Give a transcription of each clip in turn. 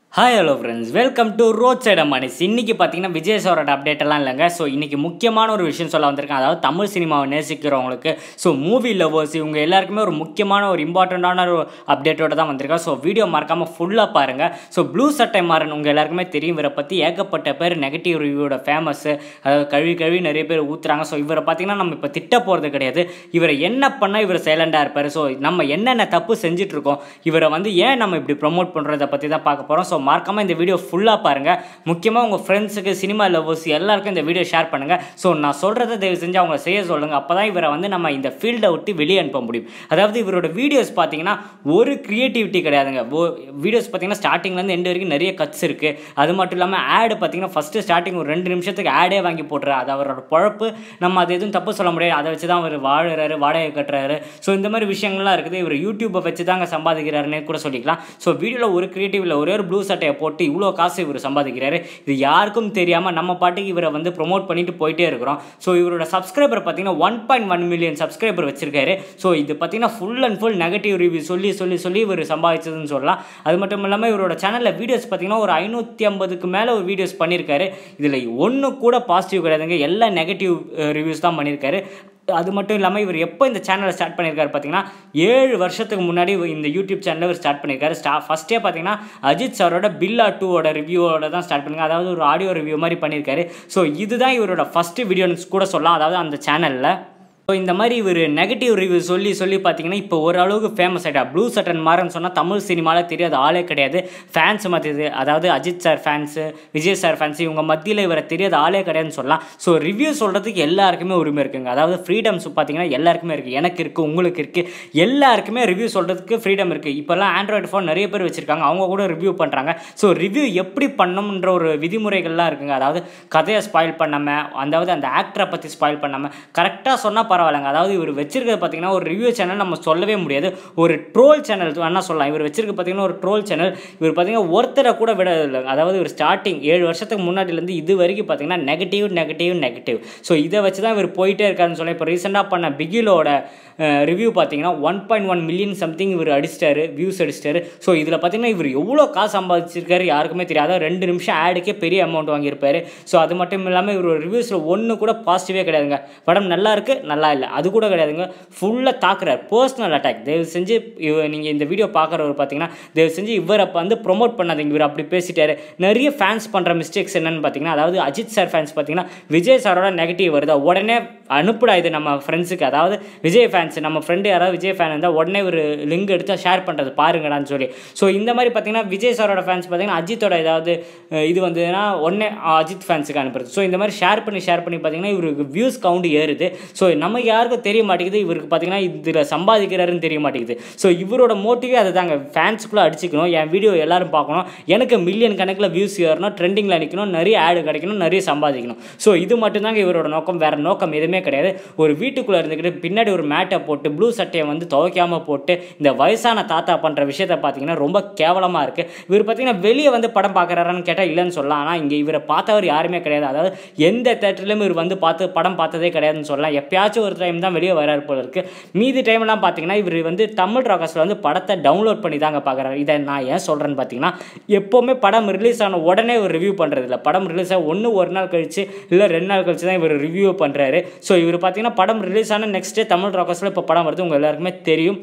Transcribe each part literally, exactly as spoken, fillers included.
Hi hello friends, welcome to Roadside Amanis. இன்னைக்கு பாத்தீங்கன்னா விஜய் சாரோட அப்டேட் எல்லாம் இல்லங்க. சோ இன்னைக்கு முக்கியமான ஒரு விஷயம் சொல்ல வந்திருக்கேன். அதாவது தமிழ் சினிமாவை நேசிக்கிறவங்களுக்கு, சோ மூவி லவர்ஸ் இவங்க எல்லாருக்குமே ஒரு முக்கியமான ஒரு இம்பார்ட்டன்ட்டான ஒரு அப்டேட்டோட தான் வந்திருக்கேன். சோ வீடியோ மறக்காம ஃபுல்லா பாருங்க. சோ ப்ளூ சட்டை மாறன் உங்க எல்லாருக்குமே தெரியும். இவரை பத்தி ஏகப்பட்ட பேர் நெகட்டிவ் ரிவ்யூவோட ஃபேமஸ். அதாவது கழுவி கழுவி நிறைய பேர் ஊத்துறாங்க. சோ இவரை பாத்தீங்கன்னா நம்ம இப்ப திட்ட போறது கிடையாது. இவரை என்ன பண்ணா இவர் சைலண்டா இருப்பாரு. சோ நம்ம என்னென்ன தப்பு செஞ்சுட்டு இருக்கோம், இவரை வந்து ஏன் நம்ம இப்படி ப்ரொமோட் பண்றதை பத்தி தான் பார்க்க போறோம். ஸோ மறக்காம இந்த வீடியோ ஃபுல்லாக பாருங்க. முக்கியமாக உங்கள் ஃப்ரெண்ட்ஸுக்கு, சினிமா லவர்ஸ் எல்லாருக்கும் இந்த வீடியோ ஷேர் பண்ணுங்க. ஸோ நான் சொல்கிறத தயவு செஞ்சு அவங்க செய்ய சொல்லுங்க. அப்போ தான் இவரை வந்து நம்ம இந்த ஃபீல்டை விட்டு வெளியே அனுப்ப முடியும். அதாவது இவரோட வீடியோஸ் பார்த்தீங்கன்னா ஒரு கிரியேட்டிவிட்டி கிடையாதுங்க. வீடியோஸ் பார்த்தீங்கன்னா ஸ்டார்டிங்லேருந்து எண்டு வரைக்கும் நிறைய கட்ஸ் இருக்குது. அது மட்டும் இல்லாமல் ஆடு பார்த்தீங்கன்னா ஃபஸ்ட்டு ஸ்டார்டிங் ஒரு ரெண்டு நிமிஷத்துக்கு ஆடே வாங்கி போட்டுறாரு. அது அவரோட பழப்பு. நம்ம அது எதுவும் தப்பு சொல்ல முடியாது. அதை வச்சு தான் அவர் வாழுறாரு, வாடகை கட்டுறாரு. ஸோ இந்த மாதிரி விஷயங்கள்லாம் இருக்குது. இவர் யூடியூப்பை வச்சு தாங்க சம்பாதிக்கிறாருன்னு கூட சொல்லிக்கலாம். ஸோ வீடியோவில் ஒரு கிரியேட்டிவ் இல்லை, ஒரே ஒரு ப்ளூ சட்டையை போட்டு இவ்வளோ காசு இவர் சம்பாதிக்கிறாரு. இது யாருக்கும் தெரியாமல் நம்ம பாட்டுக்கு இவரை வந்து ப்ரொமோட் பண்ணிட்டு போயிட்டே இருக்கிறோம். ஸோ இவரோட சப்ஸ்கிரைபர் பார்த்தீங்கன்னா one point one million subscriber வச்சிருக்காரு. ஸோ இது பார்த்தீங்கன்னா full and full negative review சொல்லி சொல்லி சொல்லி இவர் சம்பாதிச்சதுன்னு சொல்லலாம். அது மட்டும் இல்லாமல் இவரோட சேனலில் வீடியோஸ் பார்த்தீங்கன்னா ஒரு ஐநூற்றி ஐம்பதுக்கு மேலே ஒரு வீடியோஸ் பண்ணியிருக்காரு. இதில் ஒன்று கூட பாசிட்டிவ் கிடையாதுங்க. எல்லா நெகட்டிவ் ரிவ்யூஸ் தான் பண்ணியிருக்காரு. அது மட்டும் இல்லாமல் இவர் எப்போ இந்த சேனலை ஸ்டார்ட் பண்ணியிருக்காரு பார்த்தீங்கன்னா ஏழு வருஷத்துக்கு முன்னாடி இந்த யூடியூப் சேனலை இவர் ஸ்டார்ட் பண்ணியிருக்காரு. ஸ்டா ஃபஸ்ட்டே பார்த்தீங்கன்னா அஜித் சாரோட பில்லா டூவோட ரிவ்யூவோட தான் ஸ்டார்ட் பண்ணியிருக்காரு. அதாவது ஒரு ஆடியோ ரிவ்யூ மாதிரி பண்ணியிருக்காரு. ஸோ இதுதான் இவரோட ஃபஸ்ட்டு வீடியோன்னு கூட சொல்லலாம். அதாவது அந்த சேனலில் ஸோ இந்த மாதிரி இவர் நெகட்டிவ் ரிவ்யூ சொல்லி சொல்லி பார்த்தீங்கன்னா இப்போ ஓரளவுக்கு ஃபேமஸ் ஆகிட்டா. ப்ளூ சட்டன் மாறன்னு சொன்னால் தமிழ் சினிமாவில் தெரியாத ஆளே கிடையாது. ஃபேன்ஸ் மத்தியது, அதாவது Ajith sir fans, Vijay sir fans, இவங்க மத்தியில் இவரை தெரியாத ஆளே கிடையாதுன்னு சொல்லலாம். ஸோ ரிவ்யூ சொல்கிறதுக்கு எல்லாருக்குமே உரிமை இருக்குங்க. அதாவது ஃப்ரீடம்ஸ் பார்த்தீங்கன்னா எல்லாருக்குமே இருக்குது. எனக்கு இருக்குது, உங்களுக்கு இருக்குது, எல்லாருக்குமே ரிவ்யூ சொல்கிறதுக்கு ஃப்ரீடம் இருக்குது. இப்போல்லாம் ஆண்ட்ராய்டு ஃபோன் நிறைய பேர் வச்சுருக்காங்க. அவங்க கூட ரிவ்யூ பண்ணுறாங்க. ஸோ ரிவ்யூ எப்படி பண்ணணுன்ற ஒரு விதிமுறைகள்லாம் இருக்குங்க. அதாவது கதையை ஸ்பாயில் பண்ணாமல், அதாவது அந்த ஆக்டரை பற்றி ஸ்பாயில் பண்ணாமல் கரெக்டாக சொன்னால் பரவாயில்லைங்க. அதாவது இவர் வச்சிருக்கிறது பார்த்தீங்கன்னா ஒரு ரிவ்யூ சேனல் நம்ம சொல்லவே முடியாது, ஒரு ட்ரோல் சேனல் வேணா சொல்லலாம். இவர் வச்சிருக்க பார்த்தீங்கன்னா ஒரு ட்ரோல் சேனல். இவர் பார்த்தீங்கன்னா ஒருத்தரை கூட விட இல்லை. அதாவது இவர் ஸ்டார்டிங் ஏழு வருஷத்துக்கு முன்னாடிலேருந்து இது வரைக்கும் பார்த்தீங்கன்னா நெகட்டிவ் நெகட்டிவ் நெகட்டிவ். ஸோ இதை வச்சு தான் இவர் போயிட்டே இருக்காருன்னு சொல்லி இப்போ ரீசெண்டாக பண்ண பிகிலோட ரிவ்யூ பார்த்தீங்கன்னா one point one million something இவர் அடிச்சிட்டாரு, வியூஸ் அடிச்சிட்டாரு. ஸோ இதில் பார்த்தீங்கன்னா இவர் எவ்வளோ காசு சம்பாதிச்சிருக்காரு யாருக்குமே தெரியாது. ரெண்டு நிமிஷம் ஆடுக்கே பெரிய அமௌண்ட் வாங்கியிருப்பாரு. ஸோ அது மட்டும் இல்லாமல் இவர் ரிவ்யூஸில் ஒன்று கூட பாசிட்டிவே கிடையாதுங்க. படம் நல்லா இருக்குது, நல்லா இல்லை, அது கூட கிடையாதுங்க. ஃபுல்லாக தாக்குறாரு, பர்சனல் அட்டாக். தயவு செஞ்சு நீங்கள் இந்த வீடியோ பார்க்குறவர் பார்த்தீங்கன்னா தயவு செஞ்சு இவரை வந்து ப்ரொமோட் பண்ணாதீங்க. இவர் அப்படி பேசிட்டாரு. நிறைய ஃபேன்ஸ் பண்ணுற மிஸ்டேக்ஸ் என்னன்னு பார்த்தீங்கன்னா, அதாவது அஜித் சார் ஃபேன்ஸ் பார்த்தீங்கன்னா விஜய் சாரோட நெகட்டிவ் வருதா உடனே அனுப்பிடா இது நம்ம ஃப்ரெண்ட்ஸுக்கு. அதாவது விஜய் ஃபேன்ஸ், நம்ம ஃப்ரெண்டு யாராவது விஜய் ஃபேன் இருந்தால் உடனே ஒரு லிங்க் எடுத்து ஷேர் பண்ணுறது பாருங்கடான்னு சொல்லி. ஸோ இந்த மாதிரி பார்த்தீங்கன்னா விஜய் சாரோட ஃபேன்ஸ் பார்த்தீங்கன்னா அஜித்தோட ஏதாவது இது வந்ததுன்னா உடனே அஜித் ஃபேன்ஸுக்கு அனுப்புறது. ஸோ இந்த மாதிரி ஷேர் பண்ணி ஷேர் பண்ணி பார்த்தீங்கன்னா இவருக்கு வியூஸ் கவுண்ட் ஏறுது. ஸோ நம்ம யாருக்கும் தெரிய மாட்டேங்குது இவருக்கு பார்த்தீங்கன்னா இதில் சம்பாதிக்கிறாருன்னு தெரிய மாட்டேங்குது. ஸோ இவரோட மோட்டிவே அது தாங்க, ஃபேன்ஸுக்குள்ளே அடிச்சுக்கணும், என் வீடியோ எல்லாரும் பார்க்கணும், எனக்கு மில்லியன் கணக்கில் வியூஸ் ஏறணும், ட்ரெண்டிங்கில் நிற்கணும், நிறைய ஆடு கிடைக்கணும், நிறைய சம்பாதிக்கணும். ஸோ இது மட்டும்தாங்க இவரோட நோக்கம். வேறு நோக்கம் எதுவுமே கிடையாது. ஒரு வீட்டுக்குள்ளே இருந்துக்கிட்டு பின்னாடி ஒரு மேட்டை போட்டு ப்ளூ சட்டையை வந்து துவைக்காமல் போட்டு இந்த வயசான தாத்தா பண்ணுற விஷயத்தை பார்த்தீங்கன்னா ரொம்ப கேவலமாக இருக்குது. இவர் பார்த்தீங்கன்னா வெளியே வந்து படம் பார்க்குறாரான்னு கேட்டால் இல்லைன்னு சொல்லலாம். ஆனால் இங்கே இவரை பார்த்தவர் யாருமே கிடையாது. அதாவது எந்த தேட்டர்லையும் இவர் வந்து பார்த்து படம் பார்த்ததே கிடையாதுன்னு சொல்லலாம். எப்பயாச்சும் ஒரு டைம் தான் வெளியே வராரு போல இருக்குது. மீதி டைம்லாம் பார்த்தீங்கன்னா இவர் வந்து தமிழ் ராக்கர்ஸில் வந்து படத்தை டவுன்லோட் பண்ணி தாங்க பார்க்குறாரு. இதை நான் ஏன் சொல்கிறேன்னு பார்த்தீங்கன்னா, எப்போவுமே படம் ரிலீஸ் ஆன உடனே ஒரு ரிவ்யூ பண்ணுறது இல்லை. படம் ரிலீஸ் ஆக ஒன்று ஒரு நாள் கழிச்சு இல்லை ரெண்டு நாள் கழிச்சு தான் இவர் ரிவ்யூ பண்ணுறாரு. ஸோ இவர் பார்த்தீங்கன்னா படம் ரிலீஸ் ஆன நெக்ஸ்ட் டே தமிழ் ராக்கர்ஸில் இப்போ படம் வருது, உங்கள் எல்லாருக்குமே தெரியும்.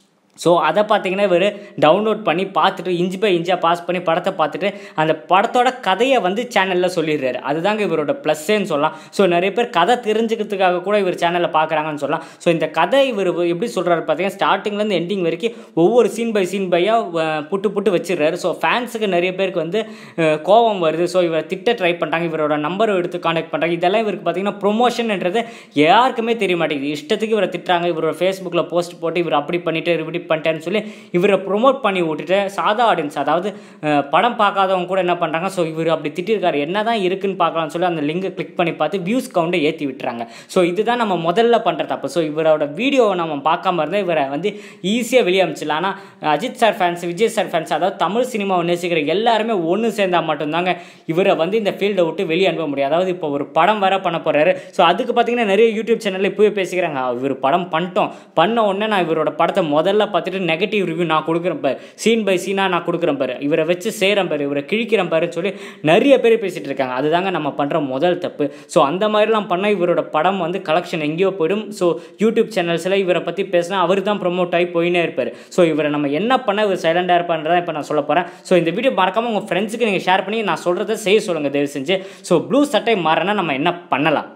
ஸோ அதை பார்த்தீங்கன்னா இவர் டவுன்லோட் பண்ணி பார்த்துட்டு இன்ச்சு பை இன்ச்சாக பாஸ் பண்ணி படத்தை பார்த்துட்டு அந்த படத்தோட கதையை வந்து சேனலில் சொல்லிடுறாரு. அதுதாங்க இவரோட ப்ளஸ்ஸேன்னு சொல்லலாம். ஸோ நிறைய பேர் கதை தெரிஞ்சுக்கிறதுக்காக கூட இவர் சேனலில் பார்க்குறாங்கன்னு சொல்லலாம். ஸோ இந்த கதை இவர் எப்படி சொல்கிறாரு பார்த்தீங்கன்னா, ஸ்டார்டிங்லேருந்து எண்டிங் வரைக்கும் ஒவ்வொரு சீன் பை சீன் பையாக புட்டு புட்டு வச்சிடுறாரு. ஸோ ஃபேன்ஸுக்கு நிறைய பேருக்கு வந்து கோபம் வருது. ஸோ இவரை திட்ட ட்ரை பண்ணுறாங்க, இவரோட நம்பரை எடுத்து கான்டாக்ட் பண்ணுறாங்க. இதெல்லாம் இவருக்கு பார்த்தீங்கன்னா ப்ரொமோஷன்ன்றது யாருக்குமே தெரிய மாட்டேங்குது. இஷ்டத்துக்கு இவரை திட்டுறாங்க. இவரோட ஃபேஸ்புக்கில் போஸ்ட் போட்டு இவர் அப்படி பண்ணிட்டு இப்படி பண்ணிட்டேன்னு சொல்லி இவரை ப்ரொமோட் பண்ணி விட்டுட்டு சாதா ஆடியன்ஸ், அதாவது படம் பார்க்காதவங்க கூட என்ன பண்ணுறாங்க, ஸோ இவர் அப்படி திட்டிருக்காரு என்ன தான் இருக்குன்னு பார்க்கலாம்னு சொல்லி அந்த லிங்கை கிளிக் பண்ணி பார்த்து வியூஸ் கவுண்டை ஏற்றி விட்டுறாங்க. ஸோ இதுதான் நம்ம முதல்ல பண்ணுற தப்பு. ஸோ இவரோட வீடியோவை நம்ம பார்க்காம இருந்தால் இவரை வந்து ஈஸியாக வெளியே அமிச்சிடலாம். ஆனால் Ajith sir fans, Vijay sir fans, அதாவது தமிழ் சினிமாவை நேசிக்கிற எல்லாருமே ஒன்று சேர்ந்தால் மட்டும்தாங்க இவரை வந்து இந்த ஃபீல்டை விட்டு வெளியே அனுப்ப முடியும். அதாவது இப்போ ஒரு படம் வர பண்ண போகிறாரு. ஸோ அதுக்கு பார்த்தீங்கன்னா நிறைய யூடியூப் சேனலில் இப்போவே பேசிக்கிறாங்க, இவர் படம் பண்ணிட்டோம், பண்ண உடனே நான் இவரோட படத்தை முதல்ல பார்த்துட்டு நெகட்டிவ் ரிவ்யூ நான் கொடுக்குறேன் பாரு, சீன் பை சீனாக நான் கொடுக்குறேன் பாரு, இவரை வச்சு செய்கிறேன் பாரு, இவரை கிழிக்கிறேன் பாருன்னு சொல்லி நிறைய பேர் பேசிகிட்டு இருக்காங்க. அதுதாங்க நம்ம பண்ணுற முதல் தப்பு. ஸோ அந்த மாதிரிலாம் பண்ணால் இவரோட படம் வந்து கலெக்ஷன் எங்கேயோ போயிடும். ஸோ யூடியூப் சேனல்ஸில் இவரை பற்றி பேசினா அவர் தான் ப்ரொமோட் ஆகி போயினே இருப்பார். ஸோ இவரை நம்ம என்ன பண்ண இவர் சைலண்டாக இருப்பான்றதான் இப்போ நான் சொல்ல போகிறேன். ஸோ இந்த வீடியோ மறக்காமல் உங்கள் ஃப்ரெண்ட்ஸுக்கு நீங்கள் ஷேர் பண்ணி நான் சொல்கிறத செய்ய சொல்லுங்கள் தயவு செஞ்சு. ஸோ ப்ளூ சட்டை மாறினா நம்ம என்ன பண்ணலாம்?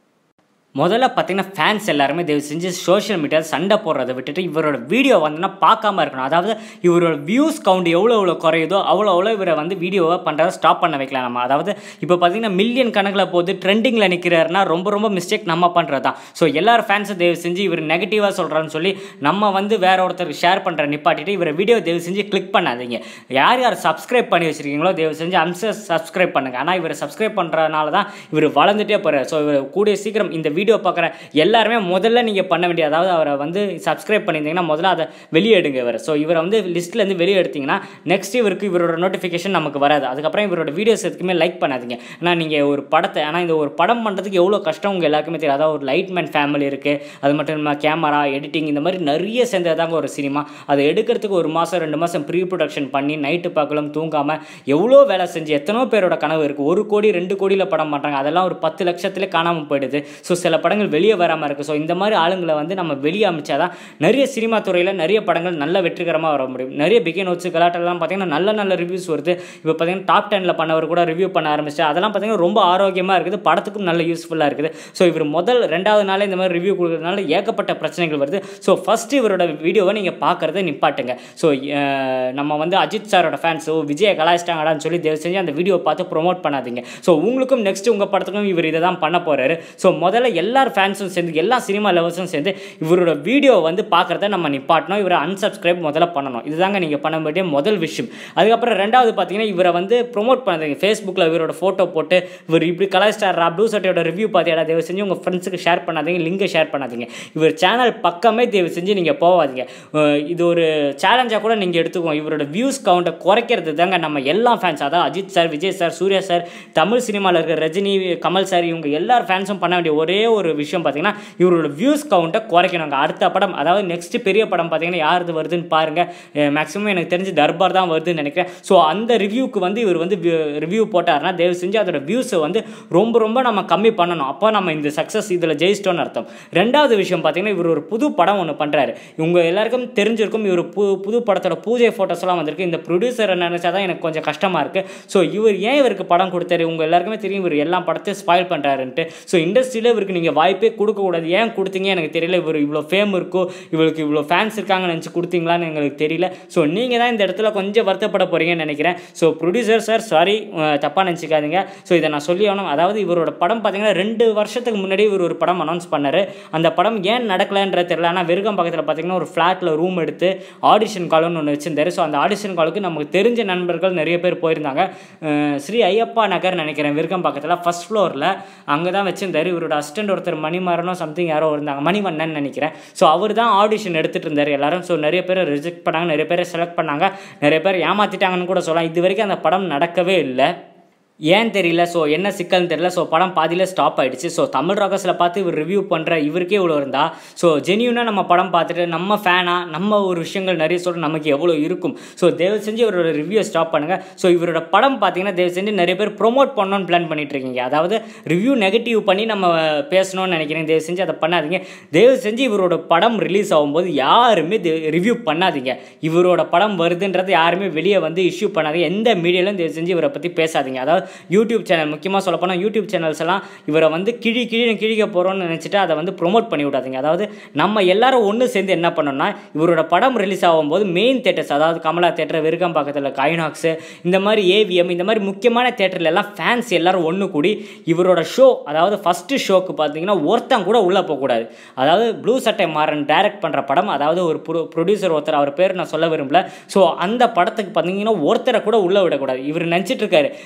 முதல்ல பார்த்தீங்கன்னா ஃபேன்ஸ் எல்லாருமே தயவு செஞ்சு சோஷியல் மீடியாவில் சண்டை போடுறதை விட்டுட்டு இவரோட வீடியோ வந்துன்னா பார்க்காம இருக்கணும். அதாவது இவரோட வியூஸ் கவுண்ட் எவ்வளோ எவ்வளோ குறையுதோ அவ்வளோ அவ்வளோ இவரை வந்து வீடியோவை பண்ணுறதை ஸ்டாப் பண்ண வைக்கலாம் நம்ம. அதாவது இப்போ பார்த்தீங்கன்னா மில்லியன் கணக்கில் போது ட்ரெண்டிங்கில் நிற்கிறாருன்னா ரொம்ப ரொம்ப மிஸ்டேக் நம்ம பண்ணுறது தான். ஸோ எல்லாரும் ஃபேன்ஸை தயவு செஞ்சு இவர் நெகட்டிவாக சொல்கிறான்னு சொல்லி நம்ம வந்து வேற ஒருத்தருக்கு ஷேர் பண்ணுற நிப்பாட்டிட்டு இவரை வீடியோ தயவு செஞ்சு கிளிக் பண்ணாதீங்க. யார் யார் சப்ஸ்கிரைப் பண்ணி வச்சுருக்கீங்களோ தயவு செஞ்சு அன்ச சப்ஸ்கிரைப் பண்ணுங்கள். ஆனால் இவர் சப்ஸ்கிரைப் பண்ணுறதுனால தான் இவர் வளர்ந்துட்டே போகிறார். ஸோ இவர் கூடிய சீக்கிரம் இந்த வீடியோ பார்க்குற எல்லாருமே முதல்ல நீங்கள் பண்ண வேண்டிய, அதாவது அவரை வந்து சப்ஸ்கிரைப் பண்ணியிருந்தீங்கன்னா முதல்ல அதை வெளியே எடுங்க இவர். ஸோ இவரை வந்து லிஸ்ட்லேருந்து வெளியே எடுத்தீங்கன்னா நெக்ஸ்ட் இவருக்கு இவரோட நோட்டிஃபிகேஷன் நமக்கு வராது. அதுக்கப்புறம் இவரோட வீடியோஸ் எதுக்குமே லைக் பண்ணாதீங்க. ஆனால் நீங்கள் ஒரு படத்தை, ஆனால் இந்த ஒரு படம் பண்ணுறதுக்கு எவ்வளோ கஷ்டம் உங்கள் எல்லாருக்குமே தெரியும். அதாவது ஒரு லைட்மேன் ஃபேமிலி இருக்குது, அது மட்டும் இல்லாமல் கேமரா எடிட்டிங் இந்த மாதிரி நிறைய சேர்ந்ததாங்க ஒரு சினிமா. அதை எடுக்கிறதுக்கு ஒரு மாதம் ரெண்டு மாதம் ப்ரீ ப்ரொடக்ஷன் பண்ணி நைட்டு பார்க்கலாம் தூங்காமல் எவ்வளோ வேலை செஞ்சு எத்தனோ பேரோட கனவு இருக்குது. ஒரு கோடி ரெண்டு கோடியில் படம் பண்ணுறாங்க, அதெல்லாம் ஒரு பத்து லட்சத்துலேயே காணாமல் போயிடுது. ஸோ சில படங்கள் வெளியே வராமல் இருக்குது. ஸோ இந்த மாதிரி ஆளுங்களை வந்து நம்ம வெளியே அமைச்சாதான் நிறைய சினிமா துறையில் நிறைய படங்கள் நல்ல வெற்றிகரமாக வர முடியும். நிறைய பிகே நோட்ஸ் கலாட்டெல்லாம் பார்த்தீங்கன்னா நல்ல நல்ல ரிவ்யூஸ் வருது. இப்போ பார்த்தீங்கன்னா டாப் டெனில் பண்ணவர் கூட ரிவ்யூ பண்ண ஆரம்பிச்சு அதெல்லாம் பார்த்தீங்கன்னா ரொம்ப ஆரோக்கியமாக இருக்குது, படத்துக்கும் நல்ல யூஸ்ஃபுல்லாக இருக்குது. ஸோ இவர் முதல் ரெண்டாவது நாளே இந்த மாதிரி ரிவ்யூ கொடுக்குறதுனால ஏகப்பட்ட பிரச்சனைகள் வருது. ஸோ ஃபஸ்ட்டு இவரோட வீடியோவை நீங்கள் பார்க்குறத நிப்பாட்டுங்க. ஸோ நம்ம வந்து அஜித் சாரோட ஃபேன்ஸ் விஜயை கலாய்ச்சிட்டாங்கடான்னு சொல்லி தயவு செஞ்சு அந்த வீடியோ பார்த்து ப்ரொமோட் பண்ணாதீங்க. ஸோ உங்களுக்கும் நெக்ஸ்ட் உங்கள் படத்துக்கும் இவர் இதை தான் பண்ண போகிறாரு. ஸோ முதல்ல எல்லார் ஃபேன்ஸும் சேர்ந்து எல்லா சினிமா லவர்ஸும் சேர்ந்து இவரோட வீடியோ வந்து பார்க்குறத நம்ம நிப்பாட்டணும். இவரை அன்சப்ஸ்கிரைப் முதல்ல பண்ணணும். இதுதாங்க நீங்கள் பண்ண வேண்டிய முதல் விஷயம். அதுக்கப்புறம் ரெண்டாவது பார்த்தீங்கன்னா இவரை வந்து ப்ரொமோட் பண்ணாதீங்க. ஃபேஸ்புக்கில் இவரோட ஃபோட்டோ போட்டு இவர் இப்படி கலாய்ஸ்டார் ப்ளூ சட்டையோட ரிவ்யூ பார்த்தியா தயவு செஞ்சு உங்கள் ஃப்ரெண்ட்ஸுக்கு ஷேர் பண்ணாதீங்க, லிங்கை ஷேர் பண்ணாதீங்க. இவர் சேனல் பக்கமே தயவு செஞ்சு நீங்கள் போகாதீங்க. இது ஒரு சேலஞ்சாக கூட நீங்கள் எடுத்துக்கோங்க. இவரோட வியூஸ் கவுண்ட்டை குறைக்கிறது தாங்க நம்ம எல்லா ஃபேன்ஸ், அதாவது Ajith sir, Vijay sir, Suriya sir, Tamil சினிமாவில் இருக்கிற ரஜினி, கமல் சார், இவங்க எல்லார் ஃபேன்ஸும் பண்ண வேண்டிய ஒரே ஒரு விஷயம் பார்த்தீங்கன்னா இவரோட வியூஸ் கவுண்ட்டை குறைக்கணுங்க. அடுத்த படம், அதாவது நெக்ஸ்ட் பெரிய படம் பார்த்தீங்கன்னா யாருது வருதுன்னு பாருங்கள். மேக்ஸிமம் எனக்கு தெரிஞ்சு தர்பார் தான் வருதுன்னு நினைக்கிறேன். ஸோ அந்த ரிவ்யூக்கு வந்து இவர் வந்து ரிவ்யூ போட்டார்னா தயவு செஞ்சு அதோட வியூஸை வந்து ரொம்ப ரொம்ப நம்ம கம்மி பண்ணணும். அப்போ நம்ம இந்த சக்ஸஸ் இதில் ஜெயிச்சிட்டோன்னு அர்த்தம். ரெண்டாவது விஷயம் பார்த்தீங்கன்னா இவர் ஒரு புது படம் ஒன்று பண்ணுறாரு. இவங்க எல்லாருக்கும் தெரிஞ்சிருக்கும் இவர் புது புது படத்தோட பூஜை ஃபோட்டோஸ்லாம் வந்திருக்கு. இந்த ப்ரொடியூசரை நினச்சா தான் எனக்கு கொஞ்சம் கஷ்டமாக இருக்குது. ஸோ இவர் ஏன் இவருக்கு படம் கொடுத்தாரு? உங்கள் எல்லாருக்குமே தெரியும் இவர் எல்லா படத்தையும் ஸ்பாயில் பண்ணுறாருன்ட்டு. ஸோ இண்டஸ்ட்ரியில் இவருக்கு நீங்கள் வாய்ப்பே கொடுக்கக்கூடாது. ஏன் கொடுத்தீங்க எனக்கு தெரியல. இவர் இவ்வளோ ஃபேம் இருக்கோ, இவருக்கு இவ்வளோ ஃபேன்ஸ் இருக்காங்கன்னு நினச்சி கொடுத்தீங்களான்னு எங்களுக்கு தெரியல. ஸோ நீங்கள் தான் இந்த இடத்துல கொஞ்சம் வருத்தப்பட போகிறீங்கன்னு நினைக்கிறேன். ஸோ ப்ரொடியூசர் சார் சாரி, தப்பாக நினச்சிக்காதீங்க. ஸோ இதை நான் சொல்லி ஆகணும். அதாவது இவரோட படம் பார்த்தீங்கன்னா ரெண்டு வருஷத்துக்கு முன்னாடி இவர் ஒரு படம் அனௌன்ஸ் பண்ணார். அந்த படம் ஏன் நடக்கலைன்றது தெரியல. ஆனால் வெறுகம் பக்கத்தில் பார்த்தீங்கன்னா ஒரு ஃப்ளாட்டில் ரூம் எடுத்து ஆடிஷன் கால்னு ஒன்று வச்சிருந்தாரு. ஸோ அந்த ஆடிஷன் காலுக்கு நமக்கு தெரிஞ்ச நண்பர்கள் நிறைய பேர் போயிருந்தாங்க. ஸ்ரீ ஐயப்பா நகர் நினைக்கிறேன், வெறுகம் பக்கத்தில் ஃபர்ஸ்ட் ஃப்ளோரில் அங்கே தான் வச்சிருந்தார். இவரோட அசிஸ்டன்ட் ஒருத்தர் மணிமாறனோ சம்திங் யாரோ இருந்தாங்க, மணிவண்ணன் நினைக்கிறேன். ஸோ அவர் தான் ஆடிஷன் எடுத்துகிட்டு இருந்தார் எல்லாரும். ஸோ நிறைய பேர் ரிஜெக்ட் பண்ணாங்க, நிறைய பேர் செலக்ட் பண்ணாங்க, நிறைய பேர் ஏமாற்றிட்டாங்கன்னு கூட சொல்லலாம். இது வரைக்கும் அந்த படம் நடக்கவே இல்லை. ஏன் தெரியல. ஸோ என்ன சிக்கல்னு தெரியல. ஸோ படம் பாதியில் ஸ்டாப் ஆகிடுச்சு. ஸோ தமிழ் ராக்கர்ஸில் பார்த்து இவர் ரிவ்யூ பண்ணுற இவருக்கே இவ்வளோ இருந்தால் ஸோ ஜென்யூனாக நம்ம படம் பார்த்துட்டு நம்ம ஃபேனாக நம்ம ஒரு விஷயங்கள் நிறைய சொல்கிற நமக்கு எவ்வளோ இருக்கும். ஸோ தயவு செஞ்சு இவரோட ரிவ்யூ ஸ்டாப் பண்ணுங்கள். ஸோ இவரோட படம் பார்த்தீங்கன்னா தயவு செஞ்சு நிறைய பேர் ப்ரொமோட் பண்ணணும்னு பிளான் பண்ணிட்டு இருக்கீங்க. அதாவது ரிவ்யூ நெகட்டிவ் பண்ணி நம்ம பேசணும்னு நினைக்கிறேன். தயவு செஞ்சு அதை பண்ணாதீங்க. தயவு செஞ்சு இவரோட படம் ரிலீஸ் ஆகும்போது யாருமே ரிவ்யூ பண்ணாதீங்க. இவரோட படம் வருதுன்றது யாருமே வெளியே வந்து இஷ்யூ பண்ணாதீங்க. எந்த மீடியாலும் தயவு செஞ்சு இவரை பற்றி பேசாதீங்க. அதாவது யூடியூப் சேனல், முக்கியமாக சொல்ல போனால் யூடியூப் சேனல்ஸ் எல்லாம் இவரை வந்து கிழி கிழி கிழிக்க போகிறோன்னு நினச்சிட்டு அதை வந்து ப்ரொமோட் பண்ணி விடாதீங்க. அதாவது நம்ம எல்லாரும் ஒன்று சேர்ந்து என்ன பண்ணோம்னா இவரோட படம் ரிலீஸ் ஆகும்போது மெயின் தேட்டர்ஸ், அதாவது கமலா தேட்டர், விருகம்பாக்கத்தில் கைனாக்ஸு, இந்த மாதிரி ஏவிஎம், இந்த மாதிரி முக்கியமான தேட்டரில் எல்லாம் ஃபேன்ஸ் எல்லாரும் ஒன்று கூடி இவரோட ஷோ, அதாவது ஃபஸ்ட்டு ஷோக்கு பார்த்தீங்கன்னா ஒருத்தன் கூட உள்ளே போகக்கூடாது. அதாவது ப்ளூ சட்டை மாறன் டைரக்ட் பண்ணுற படம், அதாவது ஒரு ப்ரொ ப்ரொடியூசர் ஒருத்தர், அவர் பேர் நான் சொல்ல விரும்பல. ஸோ அந்த படத்துக்கு பார்த்தீங்கன்னா ஒருத்தரை கூட உள்ளே விடக்கூடாது. இவர் நினச்சிட்டு இருக்காரு, இவரோட மைண்ட்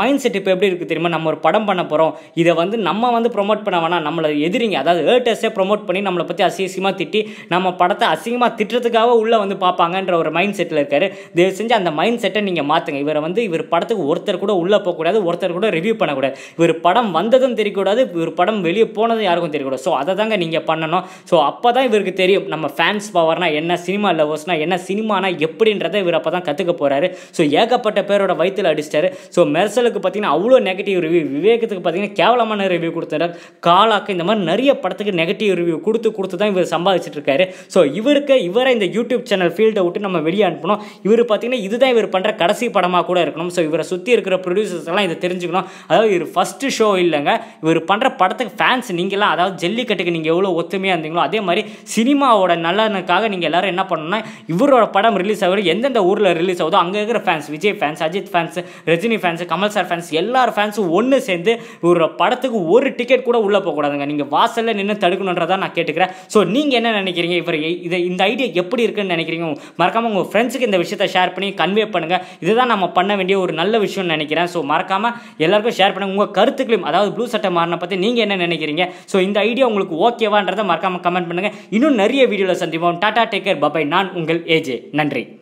மைண்ட் செட் இப்போ எப்படி இருக்குது தெரியுமா? நம்ம ஒரு படம் பண்ண போகிறோம், இதை வந்து நம்ம வந்து ப்ரொமோட் பண்ண வேணாம், நம்மளை எதிரிங்க அதாவது ஹேட்டர்ஸே ப்ரொமோட் பண்ணி நம்மளை பற்றி அசிங்கமாக திட்டி நம்ம படத்தை அசிங்கமாக திட்டுறதுக்காக உள்ளே வந்து பார்ப்பாங்கன்ற ஒரு மைண்ட் செட்டில் இருக்காரு. தயவு செஞ்சு அந்த மைண்ட் செட்டை நீங்கள் மாற்றுங்க. இவரை வந்து இவர் படத்துக்கு ஒருத்தர் கூட உள்ளே போகக்கூடாது, ஒருத்தர் கூட ரிவ்யூ பண்ணக்கூடாது. இவர் படம் வந்ததும் தெரியக்கூடாது, இவர் படம் வெளியே போனதும் யாருக்கும் தெரியக்கூடாது. ஸோ அதை தாங்க நீங்கள் பண்ணணும். ஸோ அப்போ தான் இவருக்கு தெரியும் நம்ம ஃபேன்ஸ் பவர்னா என்ன, சினிமா லவர்ஸ்னா என்ன, சினிமானா எப்படின்றத இவர் அப்போ தான் கற்றுக்க போகிறாரு. ஸோ ஏகப்பட்ட பேரோட வயிற்றில் அடிச்சிட்டாரு. ஸோ மெர்சலுக்கு பார்த்தீங்கன்னா அவ்வளோ நெகட்டிவ் ரிவ்யூ, விவேகத்துக்கு பார்த்தீங்கன்னா கேவலமான ரிவ்யூ கொடுத்தாரு, காலாக்கு இந்த மாதிரி நிறைய படத்துக்கு நெகட்டிவ் ரிவ்யூ கொடுத்து கொடுத்து தான் இவர் சம்பாதிச்சிட்டு இருக்காரு. ஸோ இவருக்கு இவரை இந்த யூடியூப் சேனல் ஃபீல்டை விட்டு நம்ம வெளியே அனுப்பணும். இவர் பார்த்தீங்கன்னா இதுதான் இவர் பண்ணுற கடைசி படமாக கூட இருக்கணும். ஸோ இவரை சுற்றி இருக்கிற ப்ரொடியூசர்ஸ் எல்லாம் இதை தெரிஞ்சுக்கணும். அதாவது இவர் ஃபஸ்ட்டு ஷோ இல்லைங்க, இவர் பண்ணுற படத்துக்கு ஃபேன்ஸ் நீங்களாம், அதாவது ஜல்லிக்கட்டுக்கு நீங்கள் எவ்வளோ ஒத்துமையாக இருந்தீங்களோ அதே மாதிரி சினிமாவோட நல்லனுக்காக நீங்கள் எல்லாரும் என்ன பண்ணணும்னா, இவரோட படம் ரிலீஸ் ஆகுது எந்தெந்த ஊரில் ரிலீஸ் ஆகுதோ அங்கே இருக்கிற fans, Vijay fans, Ajith fans, Rajini fans, Kamal sir fans, எல்லார் ஃபேன்ஸும் ஒன்று சேர்ந்து இவரோட படத்துக்கு ஒரு டிக்கெட் கூட உள்ளே போகக்கூடாதுங்க. நீங்கள் வாசலில் நின்று தடுக்கணுன்றதா நான் கேட்டுக்கிறேன். ஸோ நீங்கள் என்ன நினைக்கிறீங்க? இவர் இதை இந்த ஐடியா எப்படி இருக்குன்னு நினைக்கிறீங்க? மறக்காமல் உங்கள் ஃப்ரெண்ட்ஸுக்கு இந்த விஷயத்தை ஷேர் பண்ணி கன்வே பண்ணுங்கள். இதுதான் நம்ம பண்ண வேண்டிய ஒரு நல்ல விஷயம்னு நினைக்கிறேன். ஸோ மறக்காமல் எல்லாருக்கும் ஷேர் பண்ணுங்கள். உங்கள் கருத்துக்களையும், அதாவது ப்ளூ சட்டை மாறின பற்றி நீங்கள் என்ன நினைக்கிறீங்க? ஸோ இந்த ஐடியா உங்களுக்கு ஓகேவான்றதை மறக்காமல் கமெண்ட் பண்ணுங்கள். இன்னும் நிறைய வீடியோவில் சந்திப்போம். டாடா, டேக் கேர், பை. நான் உங்கள் ஏஜே. நன்றி.